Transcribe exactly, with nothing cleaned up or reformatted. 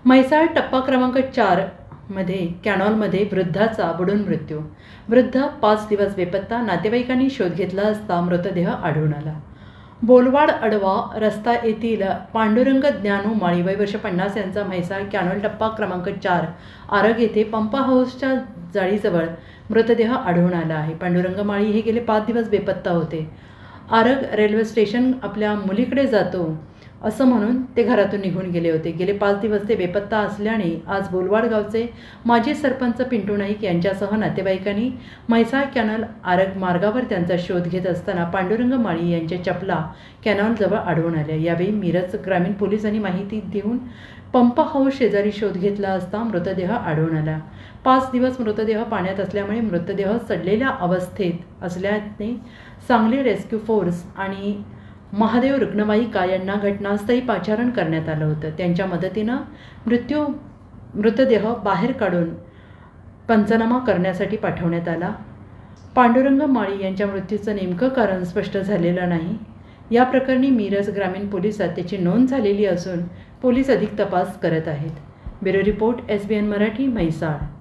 म्हैसाळ टप्पा क्रमांक चार मध्ये कॅनॉलमध्ये वृद्धाचा बुडून मृत्यू. वृद्ध पाच दिवस बेपत्ता. नातेवाईकांनी शोध घेतला असता मृतदेह आढळून आला. बोलवाड अडवा रस्ता येथील पांडुरंग ज्ञानू माळी वय वर्ष पन्नास यांचा म्हैसाळ कॅनॉल टप्पा क्रमांक चार आरग येथे पंप हाऊसच्या जाळीजवळ मृतदेह आढळून आला आहे. पांडुरंग माळी हे गेले पाच दिवस बेपत्ता होते. आरग रेल्वे स्टेशन आपल्या मुलीकडे जातो असं म्हणून ते घरातून निघून गेले होते. गेले पाच दिवस ते बेपत्ता असल्याने आज बोलवाड गावचे माजी सरपंच पिंटू नाईक यांच्यासह नातेवाईकांनी म्हैसाळ कॅनल आरग मार्गावर त्यांचा शोध घेत असताना पांडुरंग माळी यांच्या चपला कॅनॉलजवळ आढळून आल्या. यावेळी मिरज ग्रामीण पोलिसांनी माहिती देऊन पंप हाऊस शेजारी शोध घेतला असता मृतदेह आढळून आला. पाच दिवस मृतदेह पाण्यात असल्यामुळे मृतदेह सडलेल्या अवस्थेत असल्याने सांगली रेस्क्यू फोर्स आणि महादेव रुग्णवाहिका यांना घटनास्थळी पाचारण करण्यात आलं होतं. त्यांच्या मदतीनं मृत्यू मृतदेह बाहेर काढून पंचनामा करण्यासाठी पाठवण्यात आला. पांडुरंग माळी यांच्या मृत्यूचं नेमकं कारण स्पष्ट झालेलं नाही. या प्रकरणी मिरज ग्रामीण पोलिसात त्याची नोंद झालेली असून पोलीस अधिक तपास करत आहेत. Bureau report S B N Marathi Mhaisal.